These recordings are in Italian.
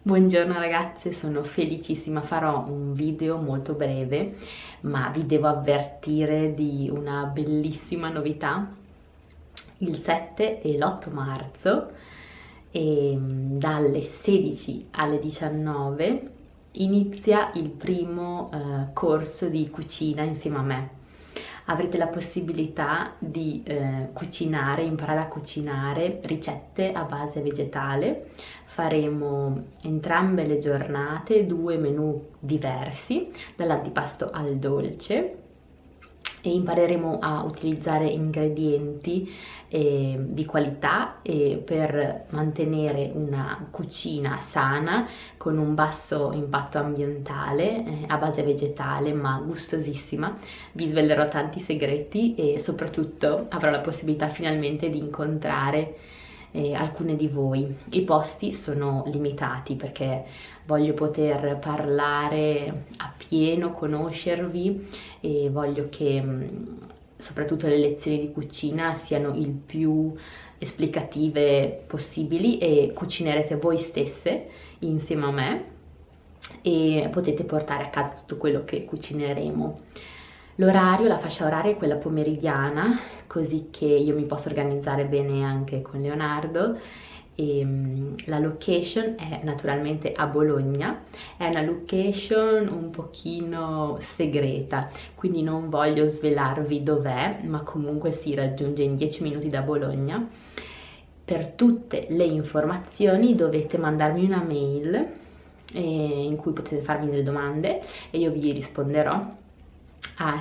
Buongiorno ragazze, sono felicissima, farò un video molto breve, ma vi devo avvertire di una bellissima novità. Il 7 e l'8 marzo, dalle 16 alle 19, inizia il primo corso di cucina insieme a me. Avrete la possibilità di cucinare, imparare a cucinare ricette a base vegetale. Faremo entrambe le giornate 2 menù diversi, dall'antipasto al dolce, e impareremo a utilizzare ingredienti di qualità per mantenere una cucina sana con un basso impatto ambientale, a base vegetale ma gustosissima. Vi svelerò tanti segreti e soprattutto avrò la possibilità finalmente di incontrare alcune di voi. I posti sono limitati perché voglio poter parlare a pieno, conoscervi, e voglio che soprattutto le lezioni di cucina siano il più esplicative possibili e cucinerete voi stesse insieme a me e potete portare a casa tutto quello che cucineremo. L'orario, la fascia oraria è quella pomeridiana, così che io mi posso organizzare bene anche con Leonardo. E la location è naturalmente a Bologna, è una location un pochino segreta, quindi non voglio svelarvi dov'è, ma comunque si raggiunge in 10 minuti da Bologna. Per tutte le informazioni dovete mandarmi una mail in cui potete farmi delle domande e io vi risponderò a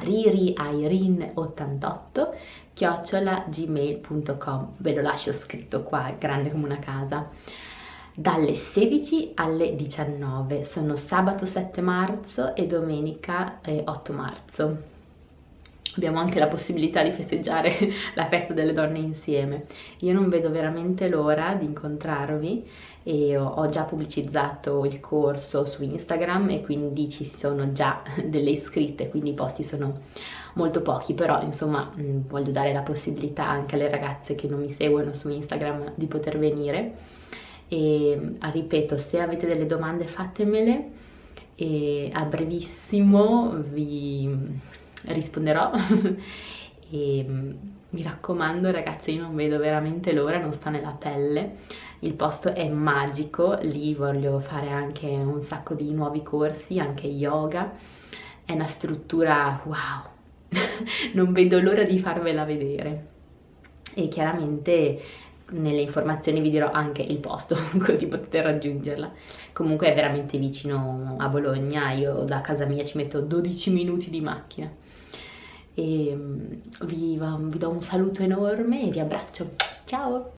ririairin88@gmail.com. Ve lo lascio scritto qua, è grande come una casa. Dalle 16 alle 19, sono sabato 7 marzo e domenica 8 marzo. Abbiamo anche la possibilità di festeggiare la festa delle donne insieme. Io non vedo veramente l'ora di incontrarvi e ho già pubblicizzato il corso su Instagram e quindi ci sono già delle iscritte, quindi i posti sono molto pochi, però insomma voglio dare la possibilità anche alle ragazze che non mi seguono su Instagram di poter venire. E ripeto, se avete delle domande fatemele e a brevissimo vi risponderò. E mi raccomando ragazzi, io non vedo veramente l'ora, non sto nella pelle. Il posto è magico, lì voglio fare anche un sacco di nuovi corsi, anche yoga. È una struttura wow. Non vedo l'ora di farvela vedere e chiaramente nelle informazioni vi dirò anche il posto così potete raggiungerla. Comunque è veramente vicino a Bologna, io da casa mia ci metto 12 minuti di macchina. E vi do un saluto enorme e vi abbraccio. Ciao!